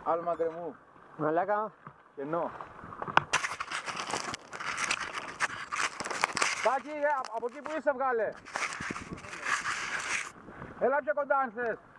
Άλμα γκρεμού. Μαλάκα. Κενό. Τάκη, από εκεί που είσαι βγάλε. Έλα πιο κοντά αν θες.